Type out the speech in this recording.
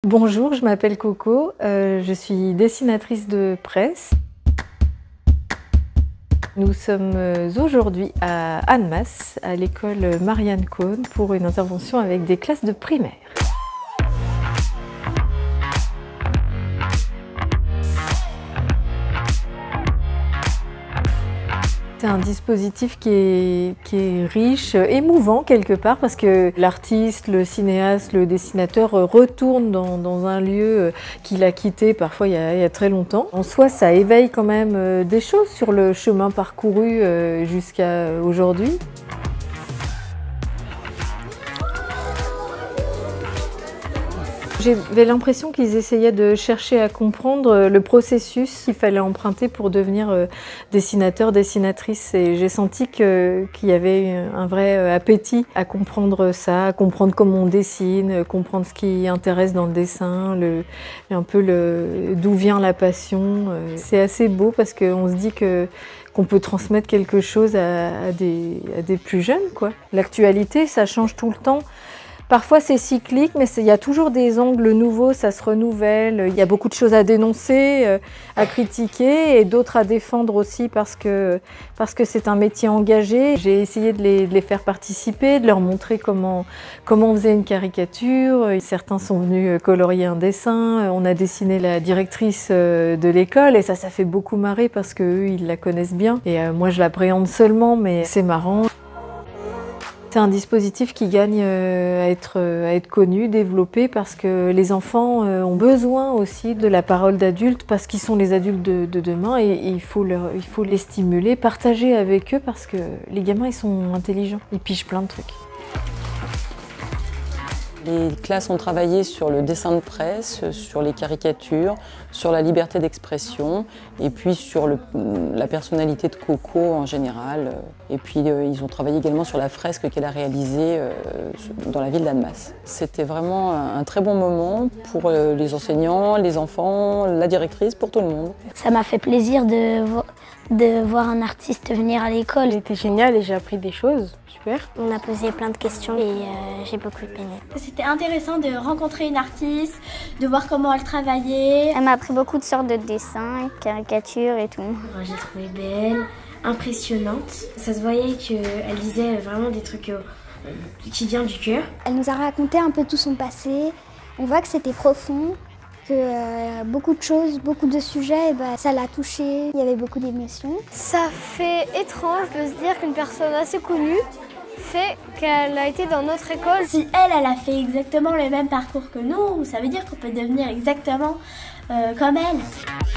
Bonjour, je m'appelle Coco, je suis dessinatrice de presse. Nous sommes aujourd'hui à Annemasse, à l'école Marianne Cohn, pour une intervention avec des classes de primaire. C'est un dispositif qui est riche, émouvant quelque part, parce que l'artiste, le cinéaste, le dessinateur retourne dans un lieu qu'il a quitté parfois il y a très longtemps. En soi, ça éveille quand même des choses sur le chemin parcouru jusqu'à aujourd'hui. J'avais l'impression qu'ils essayaient de chercher à comprendre le processus qu'il fallait emprunter pour devenir dessinateur, dessinatrice. Et j'ai senti qu'il y avait un vrai appétit à comprendre ça, à comprendre comment on dessine, comprendre ce qui intéresse dans le dessin, un peu d'où vient la passion. C'est assez beau parce qu'on se dit qu'on peut transmettre quelque chose à des plus jeunes, quoi. L'actualité, ça change tout le temps. Parfois c'est cyclique, mais il y a toujours des angles nouveaux, ça se renouvelle. Il y a beaucoup de choses à dénoncer, à critiquer et d'autres à défendre aussi parce que c'est un métier engagé. J'ai essayé de les faire participer, de leur montrer comment on faisait une caricature. Certains sont venus colorier un dessin. On a dessiné la directrice de l'école et ça fait beaucoup marrer parce qu'eux, ils la connaissent bien. Et moi, je l'appréhende seulement, mais c'est marrant. C'est un dispositif qui gagne à être connu, développé, parce que les enfants ont besoin aussi de la parole d'adultes, parce qu'ils sont les adultes de demain et il faut les stimuler, partager avec eux, parce que les gamins ils sont intelligents, ils pigent plein de trucs. Les classes ont travaillé sur le dessin de presse, sur les caricatures, sur la liberté d'expression et puis sur la personnalité de Coco en général. Et puis ils ont travaillé également sur la fresque qu'elle a réalisée dans la ville d'Annemasse. C'était vraiment un très bon moment pour les enseignants, les enfants, la directrice, pour tout le monde. Ça m'a fait plaisir de voir un artiste venir à l'école. C'était génial et j'ai appris des choses, super. On a posé plein de questions et j'ai beaucoup aimé. C'était intéressant de rencontrer une artiste, de voir comment elle travaillait. Elle m'a appris beaucoup de sortes de dessins, caricatures et tout. J'ai trouvé belle, impressionnante. Ça se voyait qu'elle disait vraiment des trucs qui viennent du cœur. Elle nous a raconté un peu tout son passé. On voit que c'était profond. Beaucoup de choses, beaucoup de sujets, ça l'a touchée, il y avait beaucoup d'émotions. Ça fait étrange de se dire qu'une personne assez connue fait qu'elle a été dans notre école. Si elle a fait exactement le même parcours que nous, ça veut dire qu'on peut devenir exactement comme elle.